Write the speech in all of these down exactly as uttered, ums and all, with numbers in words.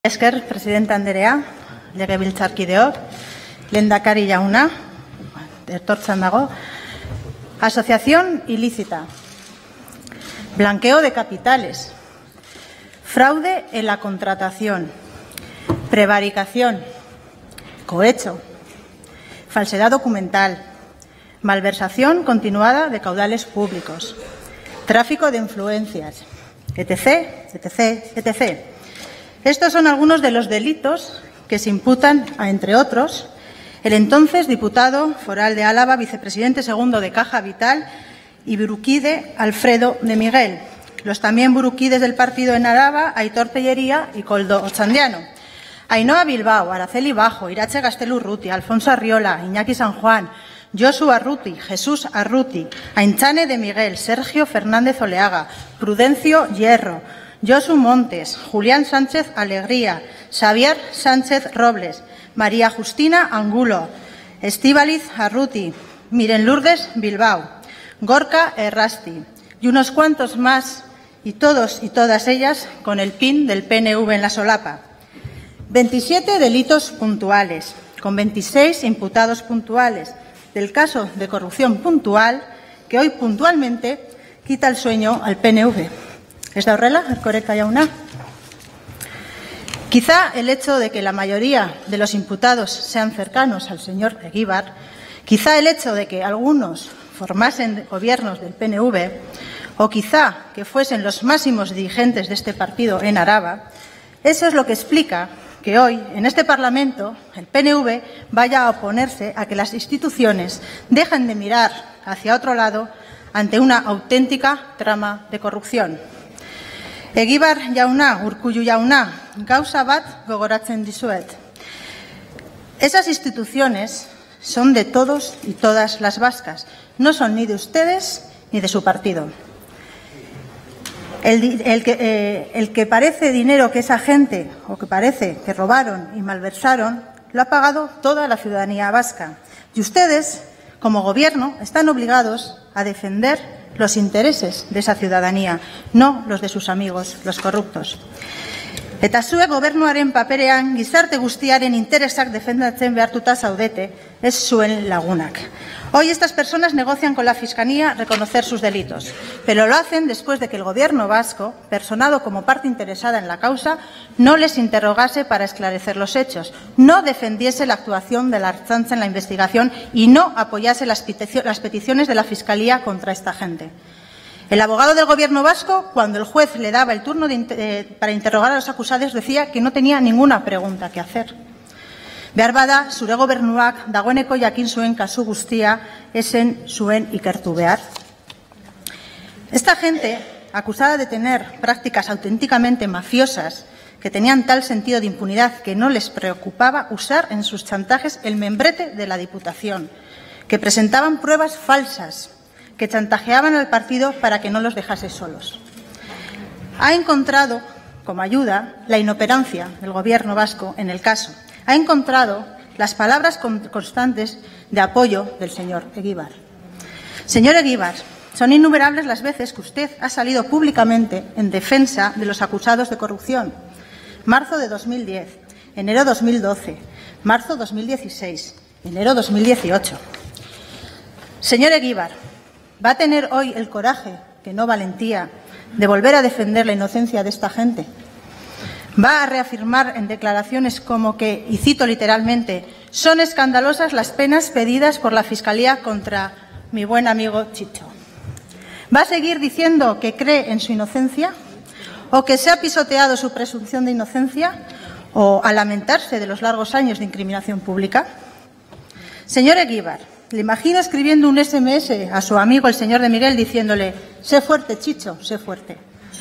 Esker, Presidenta Anderea, legebiltzarkideok, lehendakari jauna, etortzen dago, asociación ilícita, blanqueo de capitales, fraude en la contratación, prevaricación, cohecho, falsedad documental, malversación continuada de caudales públicos, tráfico de influencias, etc, etc, etcétera. Estos son algunos de los delitos que se imputan a, entre otros, el entonces diputado foral de Álava, vicepresidente segundo de Caja Vital y buruquide Alfredo de Miguel, los también buruquides del partido en Álava, Aitor Tellería y Koldo Otxandiano, Ainhoa Bilbao, Araceli Bajo, Irache Gaztelu-Urrutia, Alfonso Arriola, Iñaki San Juan, Josu Arruti, Jesús Arruti, Aintzane de Miguel, Sergio Fernández Oleaga, Prudencio Hierro, Josu Montes, Julián Sánchez Alegría, Xavier Sánchez Robles, María Justina Angulo, Estíbaliz Arruti, Miren Lourdes Bilbao, Gorka Errasti y unos cuantos más, y todos y todas ellas con el pin del P N V en la solapa. veintisiete delitos puntuales, con veintiséis imputados puntuales, del caso de corrupción puntual que hoy puntualmente quita el sueño al P N V. ¿Ez da horrela, erkoreka jauna? Quizá el hecho de que la mayoría de los imputados sean cercanos al señor Eguíbar, quizá el hecho de que algunos formasen gobiernos del P N V, o quizá que fuesen los máximos dirigentes de este partido en Araba, eso es lo que explica que hoy, en este Parlamento, el P N V vaya a oponerse a que las instituciones dejen de mirar hacia otro lado ante una auténtica trama de corrupción. Egibar jauna, Urkullu jauna, gauza bat gogoratzen dizuet. Esas instituciones son de todos y todas las vascas, no son ni de ustedes ni de su partido. El, el, que, eh, el que parece dinero que esa gente, o que parece que robaron y malversaron, lo ha pagado toda la ciudadanía vasca. Y ustedes, como gobierno, están obligados a defender los intereses de esa ciudadanía, no los de sus amigos, los corruptos. Eta zuek gobernuaren paperean gizarte guztiaren interesak defendatzen behartuta zaudete, ez zuen lagunak. Hoy estas personas negocian con la Fiscalía reconocer sus delitos, pero lo hacen después de que el Gobierno vasco, personado como parte interesada en la causa, no les interrogase para esclarecer los hechos, no defendiese la actuación de la Ertzaintza en la investigación y no apoyase las peticiones de la Fiscalía contra esta gente. El abogado del Gobierno vasco, cuando el juez le daba el turno de, eh, para interrogar a los acusados, decía que no tenía ninguna pregunta que hacer. Behar bada, zure gobernuak dagoeneko jakin zuen kasu guztia esen zuen ikertu behar. Esta gente, acusada de tener prácticas auténticamente mafiosas, que tenían tal sentido de impunidad que no les preocupaba usar en sus chantajes el membrete de la Diputación, que presentaban pruebas falsas, que chantajeaban al partido para que no los dejase solos. Ha encontrado como ayuda la inoperancia del Gobierno vasco en el caso. Ha encontrado las palabras constantes de apoyo del señor Eguíbar. Señor Eguíbar, son innumerables las veces que usted ha salido públicamente en defensa de los acusados de corrupción. Marzo de dos mil diez, enero dos mil doce, marzo dos mil dieciséis, enero dos mil dieciocho. Señor Eguíbar, ¿va a tener hoy el coraje, que no valentía, de volver a defender la inocencia de esta gente? ¿Va a reafirmar en declaraciones como que, y cito literalmente, son escandalosas las penas pedidas por la Fiscalía contra mi buen amigo Chicho? ¿Va a seguir diciendo que cree en su inocencia? ¿O que se ha pisoteado su presunción de inocencia? ¿O a lamentarse de los largos años de incriminación pública? Señor Eguíbar, le imagino escribiendo un ese eme ese a su amigo el señor de Miguel diciéndole: sé fuerte, Chicho, sé fuerte.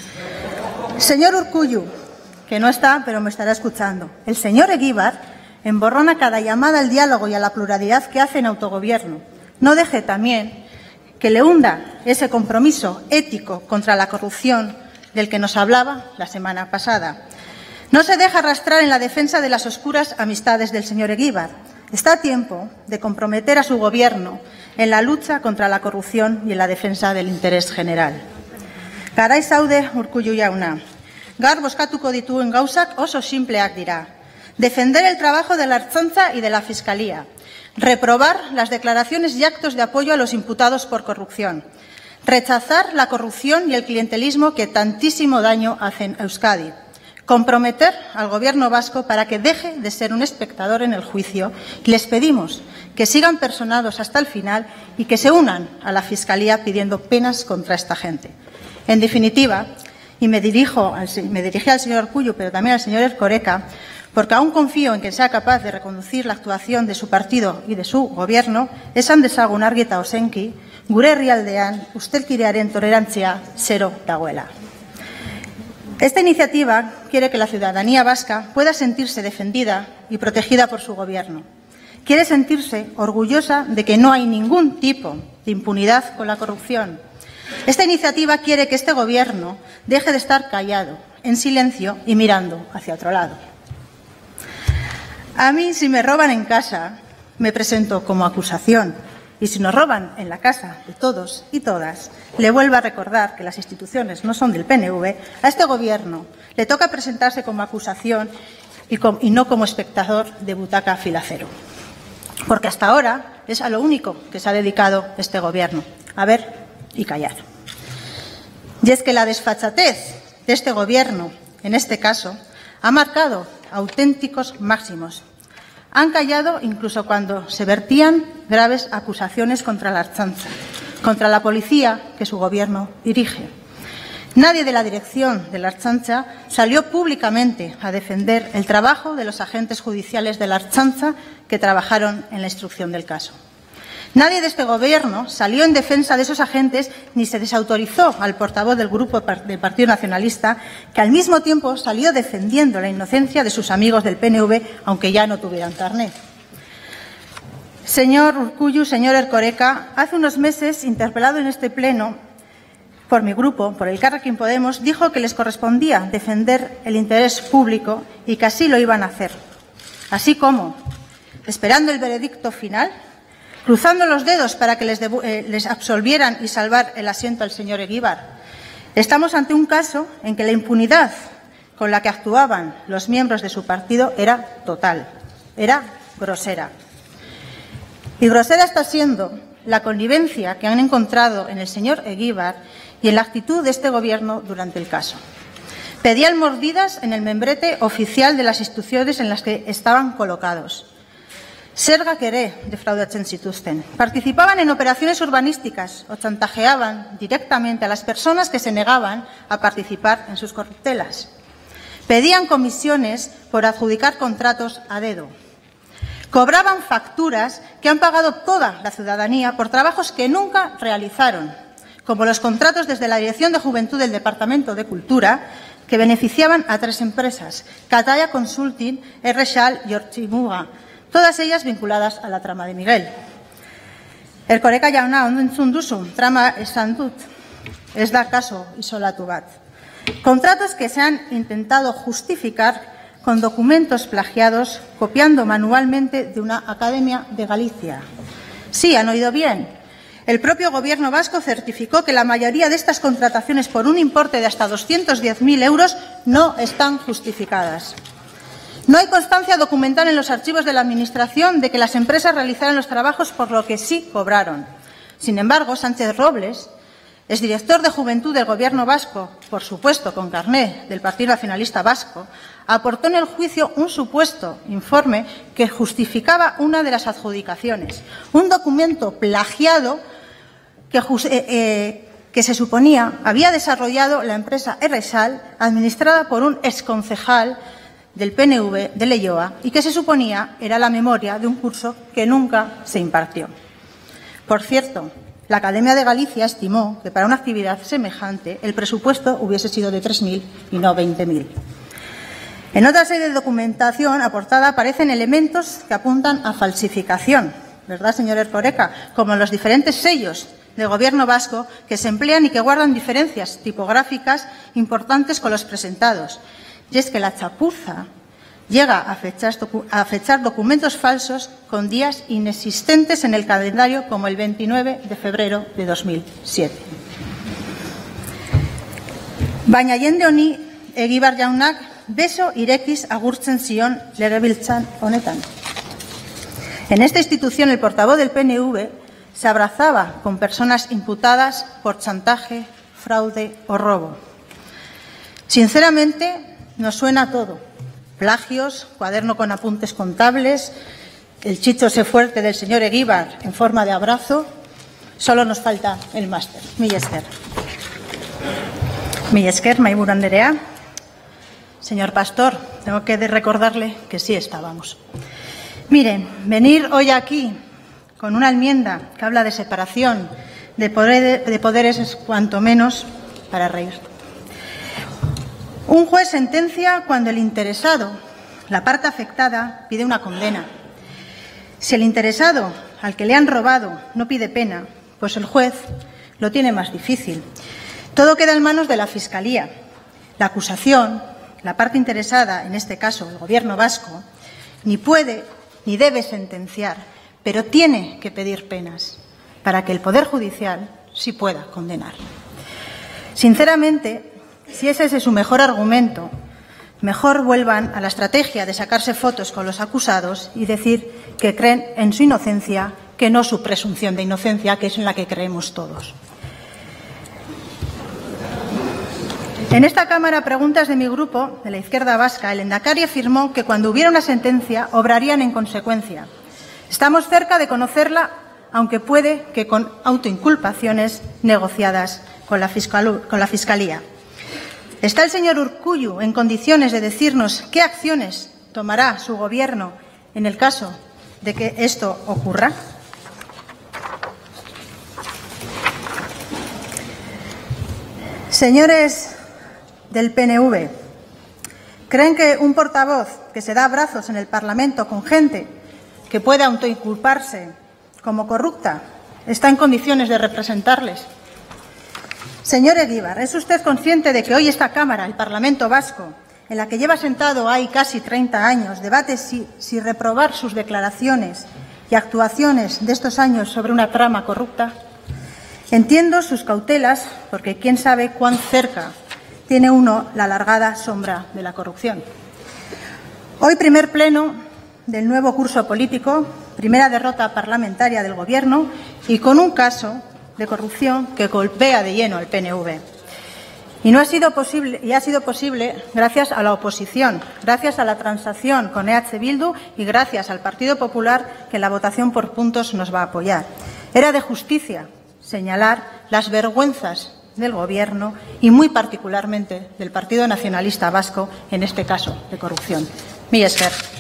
Señor Urkullu, que no está, pero me estará escuchando, el señor Eguíbar emborrona cada llamada al diálogo y a la pluralidad que hace en autogobierno. No deje también que le hunda ese compromiso ético contra la corrupción del que nos hablaba la semana pasada. No se deja arrastrar en la defensa de las oscuras amistades del señor Eguíbar. Está a tiempo de comprometer a su gobierno en la lucha contra la corrupción y en la defensa del interés general. Garai zaude, Urkullu jauna. gaur bozkatuko dituen gauzak oso simpleak dira. Defender el trabajo de la Ertzaintza y de la Fiscalía. Reprobar las declaraciones y actos de apoyo a los imputados por corrupción. Rechazar la corrupción y el clientelismo que tantísimo daño hacen a Euskadi. Comprometer al Gobierno vasco para que deje de ser un espectador en el juicio. Les pedimos que sigan personados hasta el final y que se unan a la Fiscalía pidiendo penas contra esta gente. En definitiva, y me dirijo al, me dirigí al señor Urkullu, pero también al señor Erkoreka, porque aún confío en que sea capaz de reconducir la actuación de su partido y de su Gobierno, esan dezagun argi eta ozenki, gure herrialdean ustelkeriaren tolerantzia zero dagoela. Esta iniciativa quiere que la ciudadanía vasca pueda sentirse defendida y protegida por su Gobierno. Quiere sentirse orgullosa de que no hay ningún tipo de impunidad con la corrupción. Esta iniciativa quiere que este Gobierno deje de estar callado, en silencio y mirando hacia otro lado. A mí, si me roban en casa, me presento como acusación. Y si nos roban en la casa de todos y todas, le vuelvo a recordar que las instituciones no son del P N V, a este Gobierno le toca presentarse como acusación y, com y no como espectador de butaca filacero. Porque hasta ahora es a lo único que se ha dedicado este Gobierno, a ver y callar. Y es que la desfachatez de este Gobierno, en este caso, ha marcado auténticos máximos. Han callado incluso cuando se vertían graves acusaciones contra la Ertzaintza, contra la policía que su Gobierno dirige. Nadie de la dirección de la Ertzaintza salió públicamente a defender el trabajo de los agentes judiciales de la Ertzaintza que trabajaron en la instrucción del caso. Nadie de este Gobierno salió en defensa de esos agentes ni se desautorizó al portavoz del Grupo del Partido Nacionalista, que al mismo tiempo salió defendiendo la inocencia de sus amigos del P N V, aunque ya no tuvieran carné. Señor Urkullu, señor Erkoreka, hace unos meses, interpelado en este pleno por mi grupo, por Elkarrekin Podemos, dijo que les correspondía defender el interés público y que así lo iban a hacer. Así como, esperando el veredicto final, cruzando los dedos para que les, eh, les absolvieran y salvar el asiento al señor Eguíbar. Estamos ante un caso en que la impunidad con la que actuaban los miembros de su partido era total, era grosera. Y grosera está siendo la connivencia que han encontrado en el señor Eguíbar y en la actitud de este Gobierno durante el caso. Pedían mordidas en el membrete oficial de las instituciones en las que estaban colocados. Zergak ere defraudatzen zituzten. Participaban en operaciones urbanísticas o chantajeaban directamente a las personas que se negaban a participar en sus corruptelas. Pedían comisiones por adjudicar contratos a dedo. Cobraban facturas que han pagado toda la ciudadanía por trabajos que nunca realizaron, como los contratos desde la Dirección de Juventud del Departamento de Cultura, que beneficiaban a tres empresas, Catalla Consulting, Errexal y Ortzimuga, todas ellas vinculadas a la trama de Miguel. Erkoreka jauna, ondo entzun duzu, trama esan dut, ez da kaso isolatu bat. Contratos que se han intentado justificar con documentos plagiados, copiando manualmente de una academia de Galicia. Sí, han oído bien. El propio Gobierno vasco certificó que la mayoría de estas contrataciones por un importe de hasta doscientos diez mil euros no están justificadas. No hay constancia documental en los archivos de la Administración de que las empresas realizaran los trabajos por lo que sí cobraron. Sin embargo, Sánchez Robles, exdirector de Juventud del Gobierno vasco, por supuesto con carné del Partido Nacionalista Vasco, aportó en el juicio un supuesto informe que justificaba una de las adjudicaciones, un documento plagiado que, eh, eh, que se suponía había desarrollado la empresa Errexal, administrada por un exconcejal del P N V de Leioa y que se suponía era la memoria de un curso que nunca se impartió. Por cierto, la Academia de Galicia estimó que para una actividad semejante el presupuesto hubiese sido de tres mil y no veinte mil. En otra serie de documentación aportada aparecen elementos que apuntan a falsificación, ¿verdad, señor Erkoreka? Como los diferentes sellos del Gobierno vasco que se emplean y que guardan diferencias tipográficas importantes con los presentados. Y es que la chapuza llega a fechar, a fechar documentos falsos con días inexistentes en el calendario, como el veintinueve de febrero de dos mil siete. Baina jende honi Egibar jaunak beso irekiz agurtzen zion legebiltzar honetan. En esta institución, el portavoz del P N V se abrazaba con personas imputadas por chantaje, fraude o robo. Sinceramente, nos suena todo. Plagios, cuaderno con apuntes contables, el chichose fuerte del señor Egibar en forma de abrazo. Solo nos falta el máster. Mila esker. Mila esker, mahaiburu anderea. Señor Pastor, tengo que recordarle que sí estábamos. Miren, venir hoy aquí con una enmienda que habla de separación de, poder, de poderes es cuanto menos para reír. Un juez sentencia cuando el interesado, la parte afectada, pide una condena. Si el interesado al que le han robado no pide pena, pues el juez lo tiene más difícil. Todo queda en manos de la Fiscalía. La acusación, la parte interesada, en este caso el Gobierno vasco, ni puede ni debe sentenciar, pero tiene que pedir penas para que el Poder Judicial sí pueda condenar. Sinceramente, si ese es su mejor argumento, mejor vuelvan a la estrategia de sacarse fotos con los acusados y decir que creen en su inocencia, que no su presunción de inocencia, que es en la que creemos todos. En esta Cámara, preguntas de mi grupo, de la izquierda vasca, el Endacari afirmó que cuando hubiera una sentencia obrarían en consecuencia. Estamos cerca de conocerla, aunque puede que con autoinculpaciones negociadas con la, fiscal, con la Fiscalía. ¿Está el señor Urkullu en condiciones de decirnos qué acciones tomará su Gobierno en el caso de que esto ocurra? Señores del P N V, ¿creen que un portavoz que se da abrazos en el Parlamento con gente que puede autoinculparse como corrupta está en condiciones de representarles? Señor Egibar, ¿es usted consciente de que hoy esta Cámara, el Parlamento vasco, en la que lleva sentado hay casi treinta años, debate si, si reprobar sus declaraciones y actuaciones de estos años sobre una trama corrupta? Entiendo sus cautelas, porque quién sabe cuán cerca tiene uno la alargada sombra de la corrupción. Hoy, primer pleno del nuevo curso político, primera derrota parlamentaria del Gobierno y con un caso de corrupción que golpea de lleno al P N V. Y no ha sido posible, y ha sido posible gracias a la oposición, gracias a la transacción con E H Bildu y gracias al Partido Popular, que en la votación por puntos nos va a apoyar. Era de justicia señalar las vergüenzas del Gobierno y muy particularmente del Partido Nacionalista Vasco en este caso de corrupción. Mila esker.